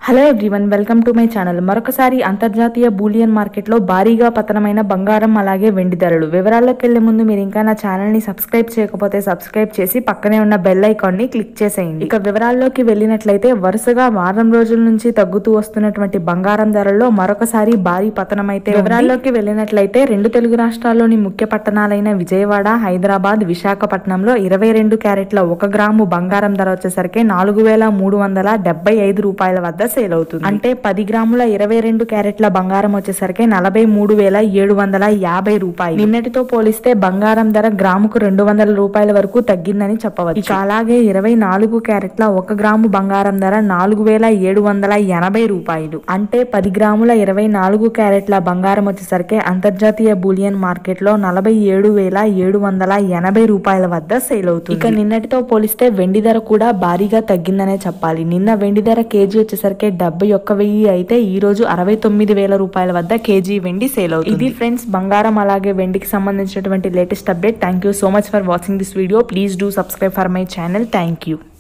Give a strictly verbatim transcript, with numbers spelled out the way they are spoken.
Hello everyone, welcome to my channel. మరొకసారి అంతర్జాతీయ Boolean మార్కెట్లో భారీగా పతనమైన బంగారం అలాగే వెండి ధరలు. వివరాల్లోకి వెళ్లే ముందు మీరు ఇంకా నా ఛానల్ ని సబ్స్క్రైబ్ చేయకపోతే సబ్స్క్రైబ్ చేసి పక్కనే ఉన్న బెల్ ఐకాన్ ని క్లిక్ చేసేయండి. ఇక వివరాల్లోకి వెళ్ళినట్లయితే వరుసగా వారం రోజుల నుంచి తగ్గుతూ వస్తున్నటువంటి బంగారం ధరల్లో మరొకసారి భారీ పతనం అయితే వివరాల్లోకి వెళ్ళినట్లయితే రెండు తెలుగు రాష్ట్రాల్లోని ముఖ్య పట్టణాలైన విజయవాడ, హైదరాబాద్, విశాఖపట్నంలో ఇరవై రెండు క్యారెట్ల ఒక గ్రాము బంగారం ధర వచ్చేసరికి నాలుగు వేల మూడు వందల డెబ్బై ఐదు రూపాయల వద్ద సేల్ అవుతుంది. అంటే పది గ్రాముల ఇరవై రెండు క్యారెట్ల బంగారం వచ్చేసరికి నలభై మూడు వేల ఏడు వందల యాభై రూపాయలు. నిన్నటితో పోలిస్తే బంగారం ధర గ్రాముకు రెండు వందల రూపాయల వరకు తగ్గిందని చెప్పవచ్చు. ఇక అలాగే ఇరవై నాలుగు క్యారెట్ల ఒక గ్రాము బంగారం ధర నాలుగు వేల ఏడు వందల ఎనభై రూపాయలు. అంటే పది గ్రాముల ఇరవై నాలుగు క్యారెట్ల బంగారం వచ్చేసరికి అంతర్జాతీయ బూలియన్ మార్కెట్ లో నలభై ఏడు వేల ఏడు వందల ఎనభై రూపాయల వద్ద సేల్ అవుతుంది. ఇక నిన్నటితో పోలిస్తే వెండి ధర కూడా భారీగా తగ్గిందనే చెప్పాలి. నిన్న వెండి ధర కేజీ వచ్చేసరికి డెబ్బై ఒక్క వెయ్యి అయితే ఈ రోజు అరవై తొమ్మిది వేల రూపాయల వద్ద కేజీ వెండి సేల్ అవుతుంది. ఇది ఫ్రెండ్స్ బంగారం అలాగే వెండికి సంబంధించినటువంటి latest update. Thank you so much for watching this video. Please do subscribe for my channel. Thank you.